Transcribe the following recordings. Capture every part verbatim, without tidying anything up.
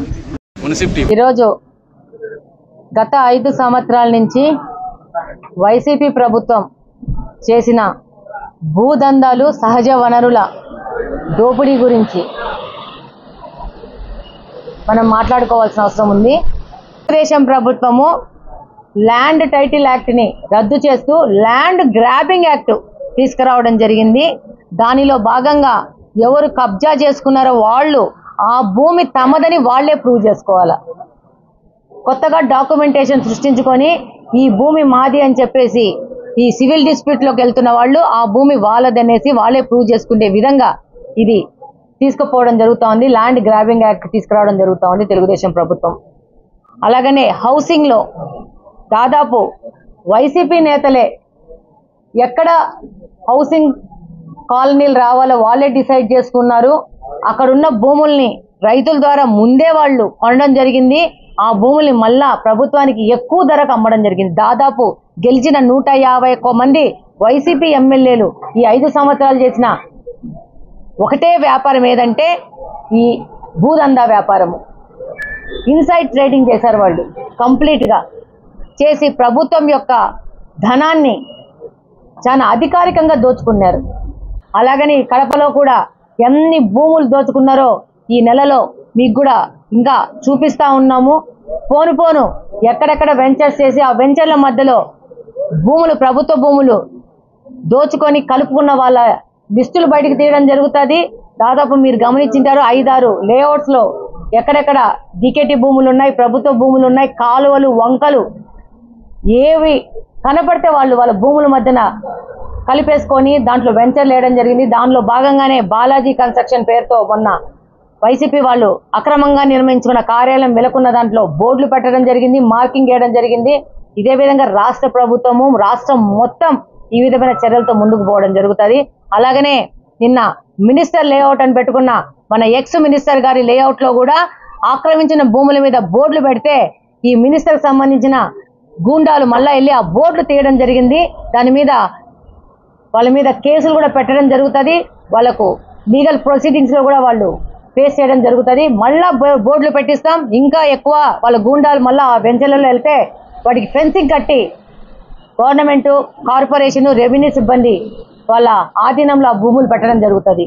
ఈరోజు గత ఐదు సంవత్సరాల నుంచి వైసీపీ ప్రభుత్వం చేసిన భూదందాలు సహజ వనరుల దోపిడీ గురించి మనం మాట్లాడుకోవాల్సిన అవసరం ఉంది. తెలుగుదేశం ప్రభుత్వము ల్యాండ్ టైటిల్ యాక్ట్ని రద్దు చేస్తూ ల్యాండ్ గ్రాబింగ్ యాక్ట్ తీసుకురావడం జరిగింది. దానిలో భాగంగా ఎవరు కబ్జా చేసుకున్నారో వాళ్ళు ఆ భూమి తమదని వాళ్లే ప్రూవ్ చేసుకోవాలి. కొత్తగా డాక్యుమెంటేషన్ సృష్టించుకొని ఈ భూమి మాది అని చెప్పేసి ఈ సివిల్ డిస్ప్యూట్లోకి వెళ్తున్న వాళ్ళు ఆ భూమి వాళ్ళదనేసి వాళ్ళే ప్రూవ్ చేసుకునే విధంగా ఇది తీసుకుపోవడం జరుగుతోంది. ల్యాండ్ గ్రాబింగ్ యాక్ట్ తీసుకురావడం జరుగుతోంది తెలుగుదేశం ప్రభుత్వం. అలాగనే హౌసింగ్లో దాదాపు వైసీపీ నేతలే ఎక్కడ హౌసింగ్ కాలనీలు రావాలో వాళ్ళే డిసైడ్ చేసుకున్నారు. అక్కడున్న భూముల్ని రైతుల ద్వారా ముందే వాళ్ళు కొనడం జరిగింది. ఆ భూముల్ని మళ్ళా ప్రభుత్వానికి ఎక్కువ ధరకు అమ్మడం జరిగింది. దాదాపు గెలిచిన నూట యాభై ఒక్క మంది వైసీపీ ఎమ్మెల్యేలు ఈ ఐదు సంవత్సరాలు చేసిన ఒకటే వ్యాపారం ఏదంటే ఈ భూదందా వ్యాపారము. ఇన్సైడ్ ట్రేడింగ్ చేశారు వాళ్ళు కంప్లీట్గా చేసి ప్రభుత్వం యొక్క ధనాన్ని చాలా అధికారికంగా దోచుకున్నారు. అలాగని కడపలో కూడా ఎన్ని భూములు దోచుకున్నారో ఈ నెలలో మీకు కూడా ఇంకా చూపిస్తా ఉన్నాము. పోను పోను ఎక్కడెక్కడ వెంచర్స్ చేసి ఆ వెంచర్ల మధ్యలో భూములు ప్రభుత్వ భూములు దోచుకొని కలుపుకున్న వాళ్ళ లిస్టులు బయటకు తీయడం జరుగుతుంది. దాదాపు మీరు గమనించారు ఐదారు లేఅవుట్స్లో ఎక్కడెక్కడ డికెటి భూములు ఉన్నాయి, ప్రభుత్వ భూములు ఉన్నాయి, కాలువలు వంకలు ఏవి కనపడితే వాళ్ళు వాళ్ళ భూముల మధ్యన కలిపేసుకొని దాంట్లో వెంచర్లు వేయడం జరిగింది. దానిలో భాగంగానే బాలాజీ కన్స్ట్రక్షన్ పేరుతో మొన్న వైసీపీ వాళ్ళు అక్రమంగా నిర్మించుకున్న కార్యాలయం వెలుకున్న దాంట్లో బోర్డులు పెట్టడం జరిగింది, మార్కింగ్ వేయడం జరిగింది. ఇదే విధంగా రాష్ట్ర ప్రభుత్వము రాష్ట్రం మొత్తం ఈ విధమైన చర్యలతో ముందుకు పోవడం జరుగుతుంది. అలాగనే నిన్న మినిస్టర్ లేఅవుట్ అని పెట్టుకున్న మన ఎక్స్ మినిస్టర్ గారి లేఅవుట్లో కూడా ఆక్రమించిన భూముల మీద బోర్డులు పెడితే ఈ మినిస్టర్కి సంబంధించిన గూండాలు మళ్ళా వెళ్ళి ఆ బోర్డులు తీయడం జరిగింది. దాని మీద వాళ్ళ మీద కేసులు కూడా పెట్టడం జరుగుతుంది. వాళ్ళకు లీగల్ ప్రొసీడింగ్స్లో కూడా వాళ్ళు ఫేస్ చేయడం జరుగుతుంది. మళ్ళా బోర్డులు పెట్టిస్తాం. ఇంకా ఎక్కువ వాళ్ళ గూండాలు మళ్ళీ ఆ వెంచర్లలో వెళ్తే వాటికి ఫెన్సింగ్ కట్టి గవర్నమెంటు కార్పొరేషను రెవెన్యూ సిబ్బంది వాళ్ళ ఆధీనంలో ఆ భూములు పెట్టడం జరుగుతుంది.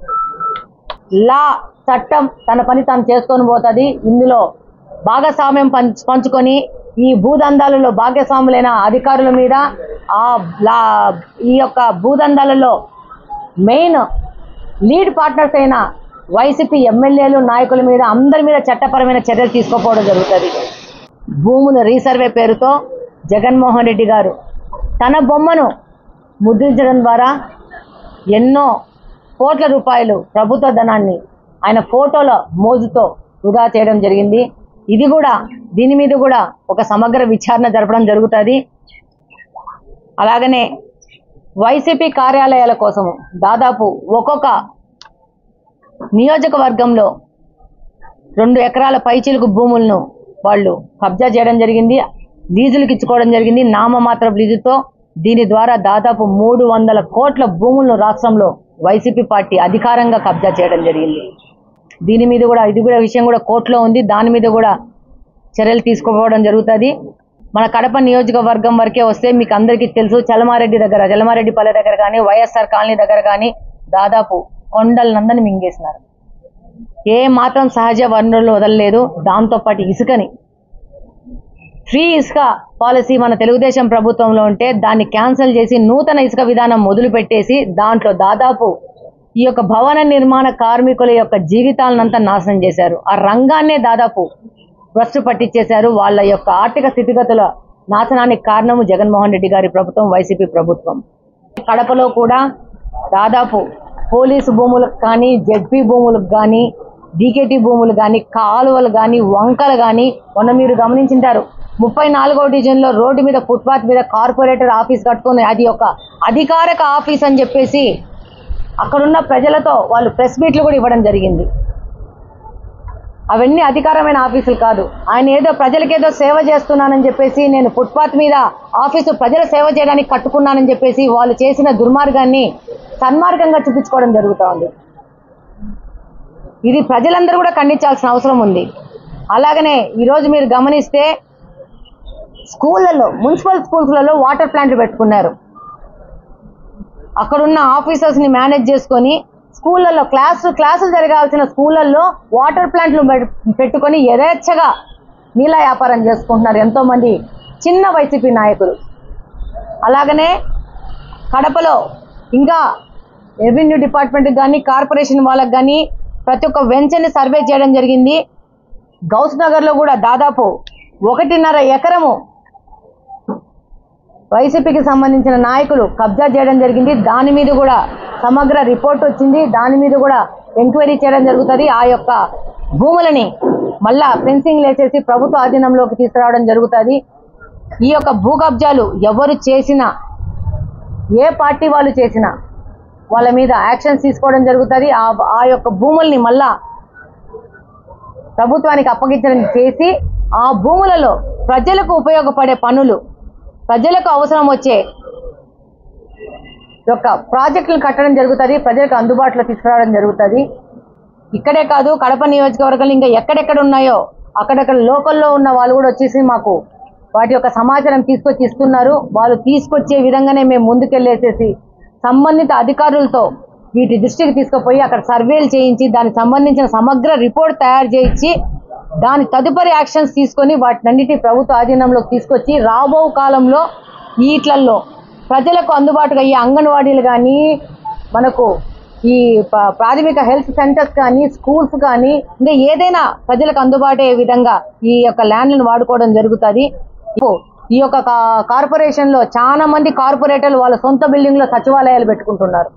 లా చట్టం తన పని తాను చేసుకొని పోతుంది. ఇందులో భాగస్వామ్యం పంచ్ పంచుకొని ఈ భూదందాలలో భాగస్వాములైన అధికారుల మీద ఆ లా ఈ యొక్క భూదందాలలో మెయిన్ లీడ్ పార్ట్నర్స్ అయిన వైసీపీ ఎమ్మెల్యేలు నాయకుల మీద అందరి మీద చట్టపరమైన చర్యలు తీసుకోపోవడం జరుగుతుంది. భూముల రీసర్వే పేరుతో జగన్మోహన్ రెడ్డి గారు తన బొమ్మను ముద్రించడం ద్వారా ఎన్నో కోట్ల రూపాయలు ప్రభుత్వ ధనాన్ని ఆయన ఫోటోల మోజుతో వృధా చేయడం జరిగింది. ఇది కూడా దీని మీద కూడా ఒక సమగ్ర విచారణ జరపడం జరుగుతుంది. అలాగనే వైసీపీ కార్యాలయాల కోసము దాదాపు ఒక్కొక్క నియోజకవర్గంలో రెండు ఎకరాల పైచిలుకు భూములను వాళ్ళు కబ్జా చేయడం జరిగింది, లీజులకు ఇచ్చుకోవడం జరిగింది నామమాత్ర లీజుతో. దీని ద్వారా దాదాపు మూడు వందల కోట్ల భూములను రాష్ట్రంలో వైసీపీ పార్టీ అధికారంగా కబ్జా చేయడం జరిగింది. దీని మీద కూడా ఇది కూడా విషయం కూడా కోర్టులో ఉంది. దాని మీద కూడా చర్యలు తీసుకోవడం జరుగుతుంది. మన కడప నియోజకవర్గం వరకే వస్తే మీకు అందరికీ తెలుసు, చలమారెడ్డి దగ్గర చలమారెడ్డి పల్లె దగ్గర కానీ వైఎస్ఆర్ కాలనీ దగ్గర కానీ దాదాపు కొండలనందని మింగేసినారు. ఏ మాత్రం సహజ వనరులు వదలలేదు. దాంతోపాటు ఇసుకని ఫ్రీ ఇసుక పాలసీ మన తెలుగుదేశం ప్రభుత్వంలో ఉంటే దాన్ని క్యాన్సిల్ చేసి నూతన ఇసుక విధానం మొదలు పెట్టేసి దాంట్లో దాదాపు ఈ యొక్క భవన నిర్మాణ కార్మికుల యొక్క జీవితాలనంతా నాశనం చేశారు. ఆ రంగాన్నే దాదాపు భ్రష్టు పట్టించేశారు. వాళ్ళ యొక్క ఆర్థిక స్థితిగతుల నాశనానికి కారణము జగన్మోహన్ రెడ్డి గారి ప్రభుత్వం, వైసీపీ ప్రభుత్వం. కడపలో కూడా దాదాపు పోలీసు భూములకు కానీ జెడ్పీ భూములకు కానీ డీకేటీ భూములు కానీ కాలువలు కానీ వంకలు కానీ మొన్న మీరు గమనించారు. ముప్పై నాలుగో డివిజన్లో రోడ్డు మీద ఫుట్పాత్ మీద కార్పొరేటర్ ఆఫీస్ కట్టుకుని అది ఒక అధికారిక ఆఫీస్ అని చెప్పేసి అక్కడున్న ప్రజలతో వాళ్ళు ప్రెస్ మీట్లు కూడా ఇవ్వడం జరిగింది. అవన్నీ అధికారమైన ఆఫీసులు కాదు. ఆయన ఏదో ప్రజలకేదో సేవ చేస్తున్నానని చెప్పేసి నేను ఫుట్పాత్ మీద ఆఫీసు ప్రజల సేవ చేయడానికి కట్టుకున్నానని చెప్పేసి వాళ్ళు చేసిన దుర్మార్గాన్ని సన్మార్గంగా చూపించుకోవడం జరుగుతూ ఉంది. ఇది ప్రజలందరూ కూడా ఖండించాల్సిన అవసరం ఉంది. అలాగనే ఈరోజు మీరు గమనిస్తే స్కూళ్ళలో మున్సిపల్ స్కూల్స్లలో వాటర్ ప్లాంట్లు పెట్టుకున్నారు. అక్కడున్న ఆఫీసర్స్ని మేనేజ్ చేసుకొని స్కూళ్ళల్లో క్లాసు క్లాసులు జరగాల్సిన స్కూళ్ళల్లో వాటర్ ప్లాంట్లు పెట్టుకొని యథేచ్ఛగా నీళ్ళ వ్యాపారం చేసుకుంటున్నారు ఎంతోమంది చిన్న వైసీపీ నాయకులు. అలాగనే కడపలో ఇంకా రెవెన్యూ డిపార్ట్మెంట్కి కానీ కార్పొరేషన్ వాళ్ళకి కానీ ప్రతి ఒక్క వెంచర్ని సర్వే చేయడం జరిగింది. గౌస్ నగర్లో కూడా దాదాపు ఒకటిన్నర ఎకరము వైసీపీకి సంబంధించిన నాయకులు కబ్జా చేయడం జరిగింది. దాని మీద కూడా సమగ్ర రిపోర్ట్ వచ్చింది. దాని మీద కూడా ఎంక్వైరీ చేయడం జరుగుతుంది. ఆ యొక్క భూములని మళ్ళా ఫెన్సింగ్ వేసేసి ప్రభుత్వ ఆధీనంలోకి తీసుకురావడం జరుగుతుంది. ఈ యొక్క భూ కబ్జాలు ఎవరు చేసినా, ఏ పార్టీ వాళ్ళు చేసినా వాళ్ళ మీద యాక్షన్స్ తీసుకోవడం జరుగుతుంది. ఆ ఆ యొక్క భూముల్ని మళ్ళా ప్రభుత్వానికి అప్పగించడం చేసి ఆ భూములలో ప్రజలకు ఉపయోగపడే పనులు, ప్రజలకు అవసరం వచ్చే యొక్క ప్రాజెక్టులు కట్టడం జరుగుతుంది. ప్రజలకు అందుబాటులో తీసుకురావడం జరుగుతుంది. ఇక్కడే కాదు, కడప నియోజకవర్గంలో ఇంకా ఎక్కడెక్కడ ఉన్నాయో అక్కడెక్కడ లోకల్లో ఉన్న వాళ్ళు కూడా వచ్చేసి మాకు వాటి యొక్క సమాచారం తీసుకొచ్చి ఇస్తున్నారు. వాళ్ళు తీసుకొచ్చే విధంగానే మేము ముందుకెళ్ళేసేసి సంబంధిత అధికారులతో వీటి దృష్టికి తీసుకుపోయి అక్కడ సర్వేలు చేయించి దానికి సంబంధించిన సమగ్ర రిపోర్ట్ తయారు చేయించి దాని తదుపరి యాక్షన్స్ తీసుకొని వాటినన్నిటి ప్రభుత్వ ఆధీనంలోకి తీసుకొచ్చి రాబో కాలంలో వీటిల్లో ప్రజలకు అందుబాటుగా ఈ అంగన్వాడీలు కానీ, మనకు ఈ ప్రాథమిక హెల్త్ సెంటర్స్ కానీ, స్కూల్స్ కానీ ఇంకా ఏదైనా ప్రజలకు అందుబాటు అయ్యే విధంగా ఈ యొక్క ల్యాండ్లను వాడుకోవడం జరుగుతుంది. ఈ యొక్క కార్పొరేషన్లో చాలా మంది కార్పొరేటర్లు వాళ్ళ సొంత బిల్డింగ్లో సచివాలయాలు పెట్టుకుంటున్నారు.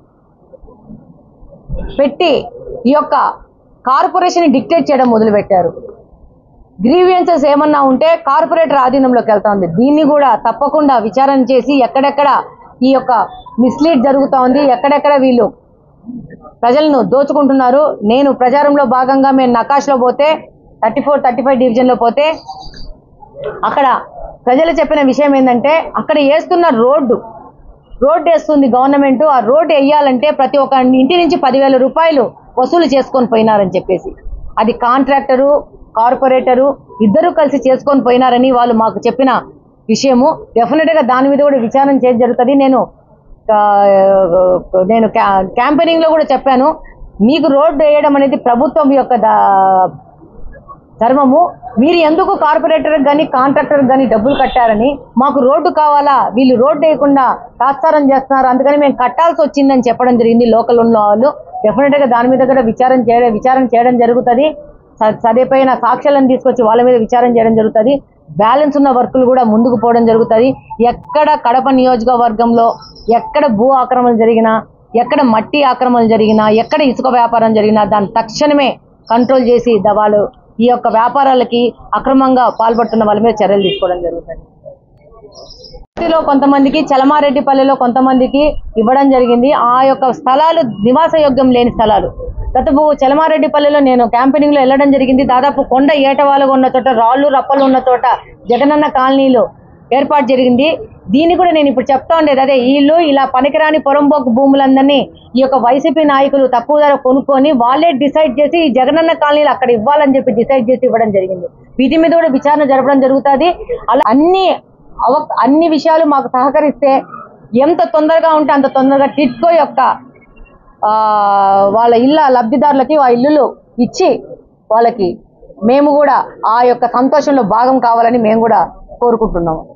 పెట్టి ఈ యొక్క కార్పొరేషన్ డిక్టేట్ చేయడం మొదలుపెట్టారు. గ్రీవియన్సెస్ ఏమన్నా ఉంటే కార్పొరేటర్ ఆధీనంలోకి వెళ్తా ఉంది. దీన్ని కూడా తప్పకుండా విచారణ చేసి ఎక్కడెక్కడ ఈ యొక్క మిస్లీడ్ జరుగుతూ ఉంది, ఎక్కడెక్కడ వీళ్ళు ప్రజలను దోచుకుంటున్నారు. నేను ప్రచారంలో భాగంగా మేము నకాష్లో పోతే థర్టీ ఫోర్ థర్టీ ఫైవ్ డివిజన్లో పోతే అక్కడ ప్రజలు చెప్పిన విషయం ఏంటంటే, అక్కడ వేస్తున్న రోడ్డు రోడ్డు వేస్తుంది గవర్నమెంట్. ఆ రోడ్డు వేయాలంటే ప్రతి ఒక్క ఇంటి నుంచి పదివేల రూపాయలు వసూలు చేసుకొని పోయినారని చెప్పేసి, అది కాంట్రాక్టరు కార్పొరేటరు ఇద్దరు కలిసి చేసుకొని పోయినారని వాళ్ళు మాకు చెప్పిన విషయము. డెఫినెట్గా దాని మీద కూడా విచారణ చేయడం జరుగుతుంది. నేను నేను క్యాంపెయినింగ్లో కూడా చెప్పాను, మీకు రోడ్డు వేయడం అనేది ప్రభుత్వం యొక్క ధర్మము. మీరు ఎందుకు కార్పొరేటర్ కానీ కాంట్రాక్టర్ కానీ డబ్బులు కట్టారని, మాకు రోడ్డు కావాలా, వీళ్ళు రోడ్డు వేయకుండా తాత్సారం చేస్తున్నారు, అందుకని మేము కట్టాల్సి వచ్చిందని చెప్పడం జరిగింది లోకల్ ఉన్న వాళ్ళు. డెఫినెట్గా దాని మీద కూడా విచారణ చేయడం విచారణ చేయడం జరుగుతుంది. సరిపోయిన సాక్ష్యాలను తీసుకొచ్చి వాళ్ళ మీద విచారణ చేయడం జరుగుతుంది. బ్యాలెన్స్ ఉన్న వర్కులు కూడా ముందుకు పోవడం జరుగుతుంది. ఎక్కడ కడప నియోజకవర్గంలో ఎక్కడ భూ ఆక్రమణలు జరిగినా, ఎక్కడ మట్టి ఆక్రమణలు జరిగినా, ఎక్కడ ఇసుక వ్యాపారం జరిగినా దాన్ని తక్షణమే కంట్రోల్ చేసి వాళ్ళు ఈ యొక్క వ్యాపారాలకి అక్రమంగా పాల్పడుతున్న వాళ్ళ మీద చర్యలు తీసుకోవడం జరుగుతుంది. కొంతమందికి చలమారెడ్డిపల్లిలో కొంతమందికి ఇవ్వడం జరిగింది. ఆ యొక్క స్థలాలు నివాస యోగ్యం లేని స్థలాలు. గతపు చలమారెడ్డిపల్లిలో నేను క్యాంపెయినింగ్ లో వెళ్ళడం జరిగింది. దాదాపు కొండ ఏటవాలుగా ఉన్న చోట, రాళ్ళు రప్పలు ఉన్న చోట జగనన్న కాలనీలు ఏర్పాటు జరిగింది. దీన్ని కూడా నేను ఇప్పుడు చెప్తా ఉండేది అదే, వీళ్ళు ఇలా పనికిరాని పొరంబోకు భూములందరినీ ఈ యొక్క వైసీపీ నాయకులు తక్కువ ధర కొనుక్కొని వాళ్ళే డిసైడ్ చేసి ఈ జగనన్న కాలనీలు అక్కడ ఇవ్వాలని చెప్పి డిసైడ్ చేసి ఇవ్వడం జరిగింది. వీటి మీద కూడా విచారణ జరపడం జరుగుతుంది. అలా అన్ని అవ అన్ని విషయాలు మాకు సహకరిస్తే ఎంత తొందరగా ఉంటే అంత తొందరగా టిట్కో యొక్క వాళ్ళ ఇళ్ళ లబ్ధిదారులకి ఆ ఇల్లులు ఇచ్చి వాళ్ళకి మేము కూడా ఆ యొక్క సంతోషంలో భాగం కావాలని మేము కూడా కోరుకుంటున్నాము.